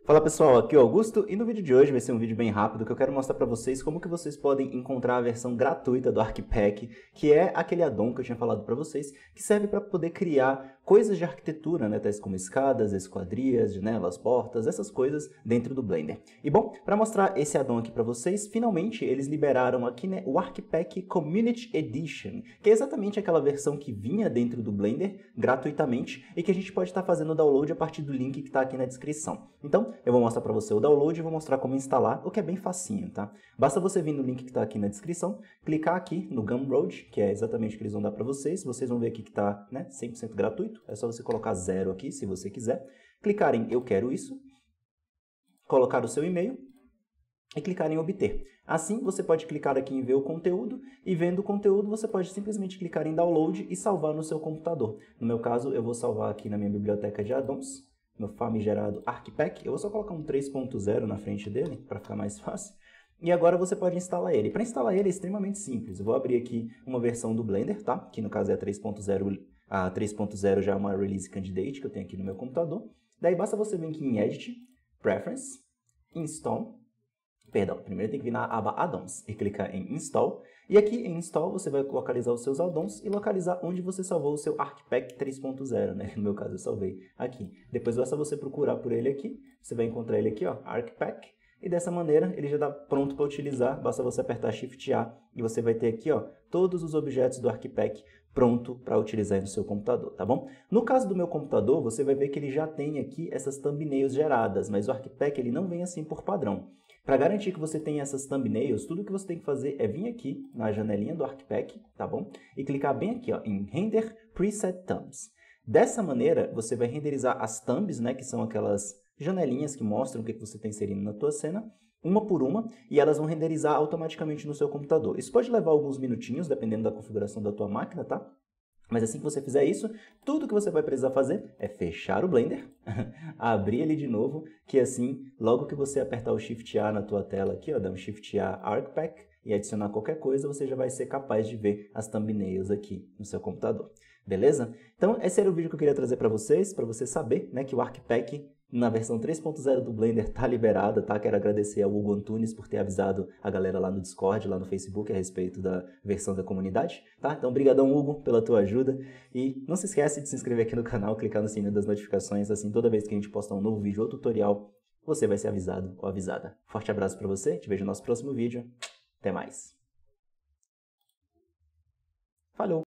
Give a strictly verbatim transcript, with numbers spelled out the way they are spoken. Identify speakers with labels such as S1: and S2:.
S1: Fala pessoal, aqui é o Augusto e no vídeo de hoje vai ser um vídeo bem rápido que eu quero mostrar para vocês como que vocês podem encontrar a versão gratuita do ArchiPack, que é aquele addon que eu tinha falado para vocês, que serve para poder criar coisas de arquitetura, né, tais como escadas, esquadrias, janelas, portas, essas coisas dentro do Blender. E bom, para mostrar esse addon aqui para vocês, finalmente eles liberaram aqui, né, o ArchiPack Community Edition, que é exatamente aquela versão que vinha dentro do Blender gratuitamente e que a gente pode estar fazendo o download a partir do link que está aqui na descrição. Então, eu vou mostrar para você o download e vou mostrar como instalar, o que é bem facinho, tá? Basta você vir no link que está aqui na descrição, clicar aqui no Gumroad, que é exatamente o que eles vão dar para vocês. Vocês vão ver aqui que está, né, cem por cento gratuito, é só você colocar zero aqui, se você quiser. Clicar em Eu Quero Isso, colocar o seu e-mail e clicar em Obter. Assim, você pode clicar aqui em Ver o conteúdo, e vendo o conteúdo, você pode simplesmente clicar em Download e salvar no seu computador. No meu caso, eu vou salvar aqui na minha biblioteca de addons, meu famigerado ArchiPack. Eu vou só colocar um três ponto zero na frente dele, para ficar mais fácil. E agora você pode instalar ele. Para instalar ele é extremamente simples. Eu vou abrir aqui uma versão do Blender, tá? Que no caso é a três ponto zero. A três ponto zero já é uma Release Candidate que eu tenho aqui no meu computador. Daí basta você vir aqui em Edit, Preference, Install. Perdão, primeiro tem que vir na aba Addons e clicar em Install. E aqui em Install você vai localizar os seus addons e localizar onde você salvou o seu ArchiPack três ponto zero, né? No meu caso eu salvei aqui. Depois basta você procurar por ele aqui, você vai encontrar ele aqui, ó, ArchiPack. E dessa maneira ele já está pronto para utilizar, basta você apertar Shift A e você vai ter aqui, ó, todos os objetos do ArchiPack pronto para utilizar no seu computador, tá bom? No caso do meu computador, você vai ver que ele já tem aqui essas thumbnails geradas, mas o ArchiPack ele não vem assim por padrão. Para garantir que você tenha essas thumbnails, tudo que você tem que fazer é vir aqui na janelinha do ArchiPack, tá bom? E clicar bem aqui, ó, em Render Preset Thumbs. Dessa maneira, você vai renderizar as thumbs, né, que são aquelas janelinhas que mostram o que você está inserindo na tua cena, uma por uma, e elas vão renderizar automaticamente no seu computador. Isso pode levar alguns minutinhos, dependendo da configuração da tua máquina, tá? Mas assim que você fizer isso, tudo que você vai precisar fazer é fechar o Blender, abrir ele de novo, que assim, logo que você apertar o Shift A na tua tela aqui, ó, dar um Shift A ArchiPack e adicionar qualquer coisa, você já vai ser capaz de ver as thumbnails aqui no seu computador. Beleza? Então, esse era o vídeo que eu queria trazer para vocês, para você saber, né, que o ArchiPack na versão três ponto zero do Blender tá liberada, tá? Quero agradecer ao Hugo Antunes por ter avisado a galera lá no Discord, lá no Facebook, a respeito da versão da comunidade, tá? Então, brigadão, Hugo, pela tua ajuda. E não se esquece de se inscrever aqui no canal, clicar no sininho das notificações, assim, toda vez que a gente postar um novo vídeo ou tutorial, você vai ser avisado ou avisada. Forte abraço pra você, te vejo no nosso próximo vídeo. Até mais. Falou!